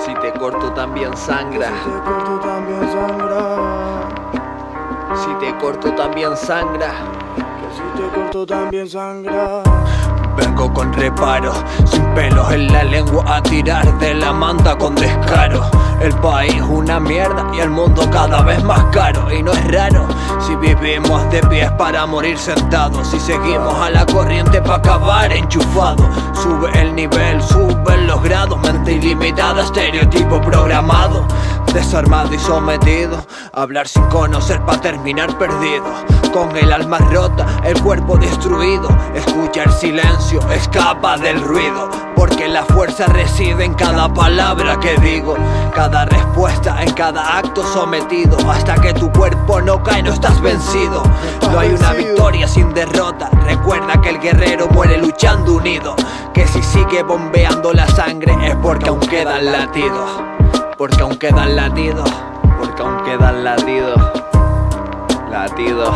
Si te corto también sangra. Si te corto también sangra. Si te corto también sangra. Que si te corto también sangra. Vengo con reparo, sin pelos en la lengua, a tirar de la manta con descaro. El país una mierda y el mundo cada vez más caro. Y no es raro si vivimos de pies para morir sentados, si seguimos a la corriente para acabar enchufado. Sube el nivel, suben los grados, mente ilimitada, estereotipo programado. Desarmado y sometido, hablar sin conocer para terminar perdido. Con el alma rota, el cuerpo destruido. Escuchar silencio, escapa del ruido, porque la fuerza reside en cada palabra que digo, cada respuesta en cada acto sometido. Hasta que tu cuerpo no cae, no estás vencido. No hay una victoria sin derrota. Recuerda que el guerrero muere luchando unido, que si sigue bombeando la sangre es porque aún quedan latidos. Porque aún quedan latidos. Porque aún quedan latidos. Latidos.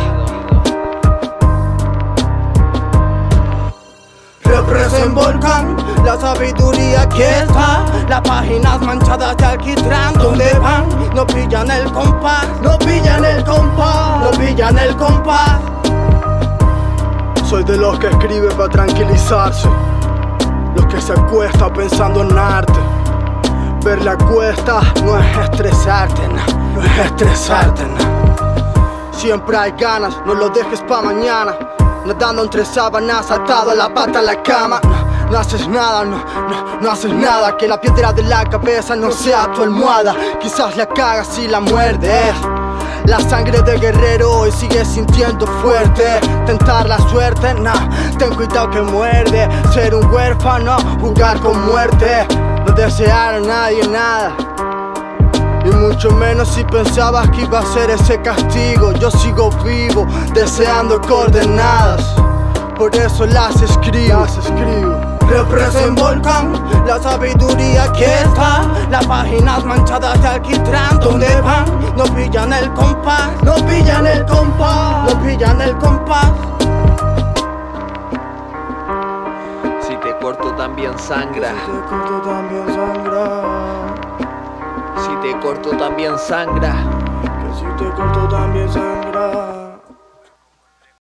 Represent volcán, la sabiduría aquí está. Las páginas manchadas de alquitrán, ¿dónde van? No pillan el compás, no pillan el compás, no pillan el compás. Soy de los que escribe para tranquilizarse, los que se acuesta pensando en arte. Ver la cuesta no es estresarte, no es estresarte, Siempre hay ganas, no lo dejes pa' mañana. Nadando entre sábanas, atado a la pata a la cama. No haces nada, no haces nada. Que la piedra de la cabeza no sea tu almohada. Quizás la cagas y la muerdes. La sangre de guerrero hoy sigue sintiendo fuerte. Tentar la suerte, ten cuidado que muerde. Ser un huérfano, jugar con muerte. No desear a nadie nada, y mucho menos si pensabas que iba a ser ese castigo. Yo sigo vivo, deseando coordenadas, por eso las escribo. Represent volcán, la sabiduría aquí está. Las páginas manchadas de alquitrán, ¿dónde van? No pillan el compás, no pillan el compás, no pillan el compás. Si te corto también sangra. Si te corto también sangra. Si te corto también sangra. Que si te corto también sangra.